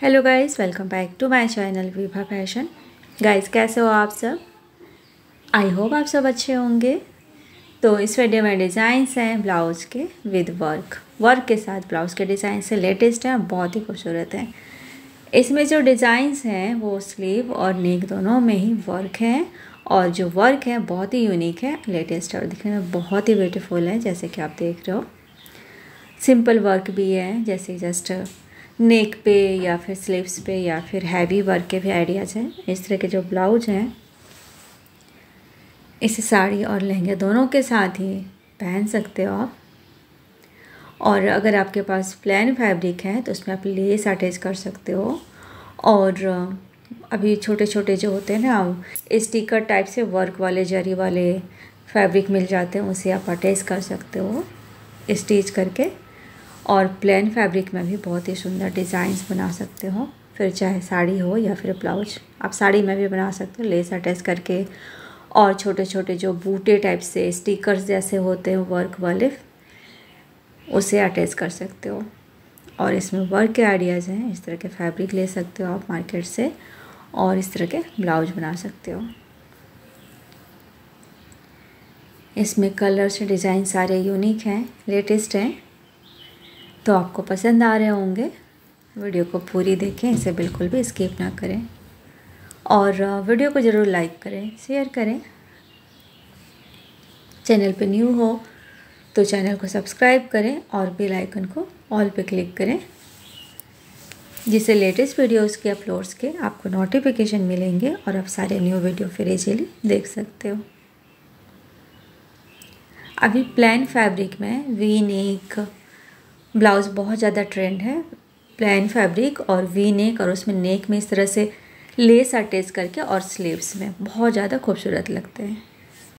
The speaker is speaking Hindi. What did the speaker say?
Hello guys, welcome back to my channel Vibha fashion. Guys, कैसे हो आप सब? आई होप आप सब अच्छे होंगे। तो इस वीडियो में डिज़ाइंस हैं ब्लाउज़ के विद वर्क के साथ। ब्लाउज़ के डिज़ाइन से लेटेस्ट हैं, बहुत ही खूबसूरत हैं। इसमें जो डिज़ाइंस हैं वो स्लीव और नेक दोनों में ही वर्क हैं, और जो वर्क है बहुत ही यूनिक है, लेटेस्ट है और दिखने में बहुत ही ब्यूटीफुल है। जैसे कि आप देख रहे हो, सिंपल वर्क भी है, जैसे जस्ट नेक पे या फिर स्लीव्स पे या फिर हैवी वर्क के भी आइडियाज़ हैं। इस तरह के जो ब्लाउज हैं इसे साड़ी और लहंगे दोनों के साथ ही पहन सकते हो आप। और अगर आपके पास प्लेन फैब्रिक है तो उसमें आप लेस अटैच कर सकते हो। और अभी छोटे छोटे जो होते हैं ना स्टिकर टाइप से वर्क वाले जरी वाले फैब्रिक मिल जाते हैं, उसे आप अटैच कर सकते हो स्टिच करके। और प्लेन फैब्रिक में भी बहुत ही सुंदर डिज़ाइंस बना सकते हो, फिर चाहे साड़ी हो या फिर ब्लाउज। आप साड़ी में भी बना सकते हो लेस अटैच करके, और छोटे छोटे जो बूटे टाइप से स्टिकर्स जैसे होते हैं वर्क वाले, उसे अटैच कर सकते हो। और इसमें वर्क के आइडियाज़ हैं। इस तरह के फैब्रिक ले सकते हो आप मार्केट से और इस तरह के ब्लाउज बना सकते हो। इसमें कलर्स डिज़ाइन सारे यूनिक हैं, लेटेस्ट हैं, तो आपको पसंद आ रहे होंगे। वीडियो को पूरी देखें, इसे बिल्कुल भी स्किप ना करें, और वीडियो को ज़रूर लाइक करें, शेयर करें। चैनल पे न्यू हो तो चैनल को सब्सक्राइब करें और बेल आइकन को ऑल पे क्लिक करें, जिससे लेटेस्ट वीडियोस के अपलोड्स के आपको नोटिफिकेशन मिलेंगे और आप सारे न्यू वीडियो फिर इजीली देख सकते हो। अभी प्लेन फैब्रिक में वी नेक ब्लाउज़ बहुत ज़्यादा ट्रेंड है। प्लेन फैब्रिक और वी नेक, और उसमें नेक में इस तरह से लेस अटैच करके, और स्लीव्स में बहुत ज़्यादा खूबसूरत लगते हैं।